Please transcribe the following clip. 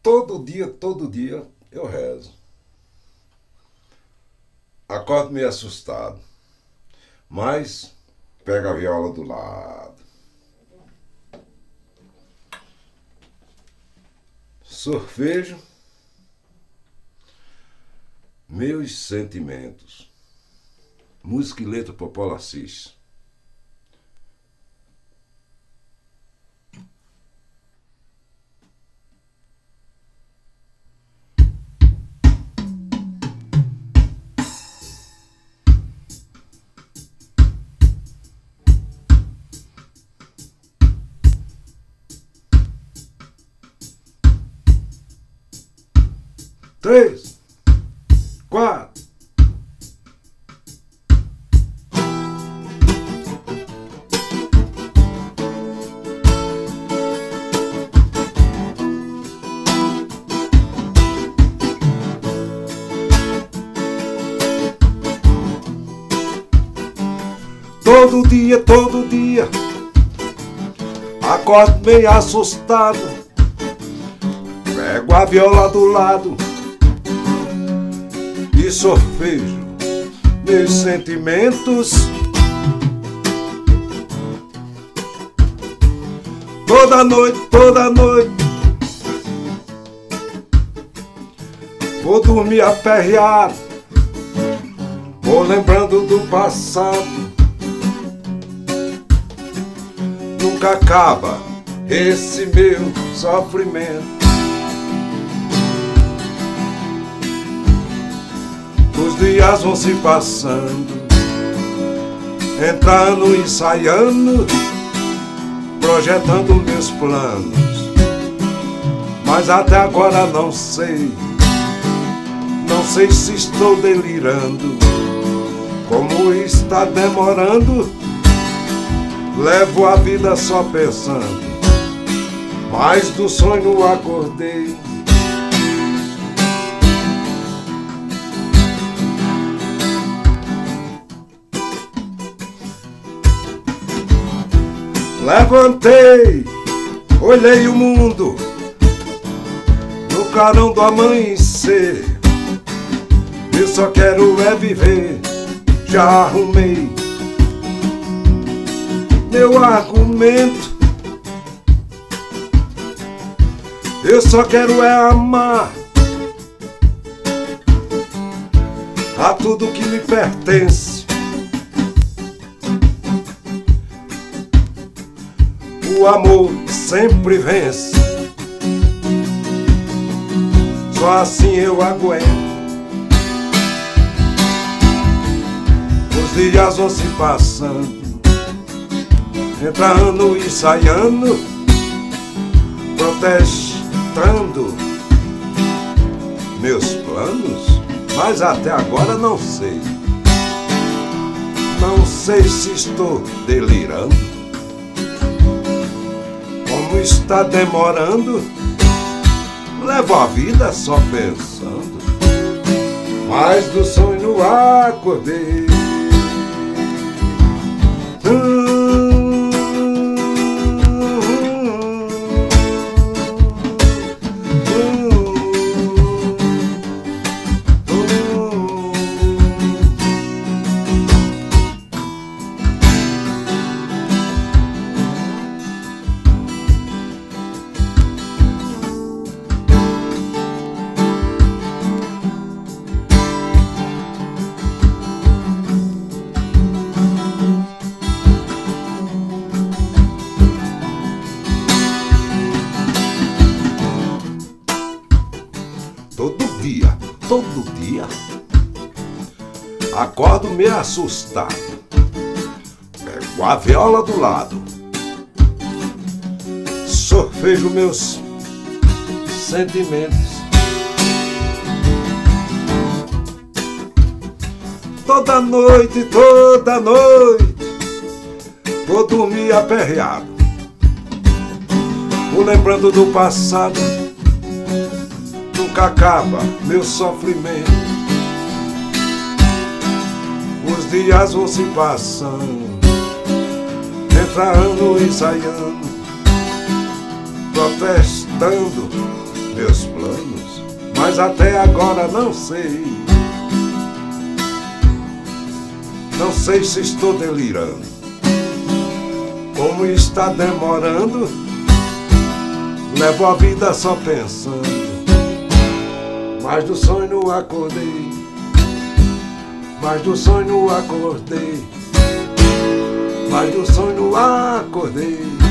Todo dia eu rezo. Acordo meio assustado, mas pego a viola do lado. Sorvejo meus sentimentos. Música e letra Popolo Assis. Três, quatro. Todo dia, acordo meio assustado, pego a viola do lado e sorvejo meus sentimentos. Toda noite, vou dormir aperreado, vou lembrando do passado. Nunca acaba esse meu sofrimento. Os dias vão se passando, entrando e saindo, projetando meus planos. Mas até agora não sei se estou delirando. Como está demorando, levo a vida só pensando, mas do sonho acordei. Levantei, olhei o mundo no clarão do amanhecer. Eu só quero é viver, já arrumei meu argumento. Eu só quero é amar a tudo que me pertence. O amor sempre vence, só assim eu aguento. Os dias vão se passando, entrando e saindo, protestando meus planos, mas até agora não sei se estou delirando. Como está demorando, levo a vida só pensando, mas do sonho acordei. Todo dia, acordo meio assustado, pego a viola do lado, sorvejo meus sentimentos. Toda noite, vou dormir aperreado, vou lembrando do passado. Nunca acaba meu sofrimento. Os dias vão se passando, entrando e saindo, protestando meus planos, mas até agora não sei. Não sei se estou delirando, como está demorando. Levo a vida só pensando, mas do sonho acordei, mas do sonho acordei, mas do sonho acordei.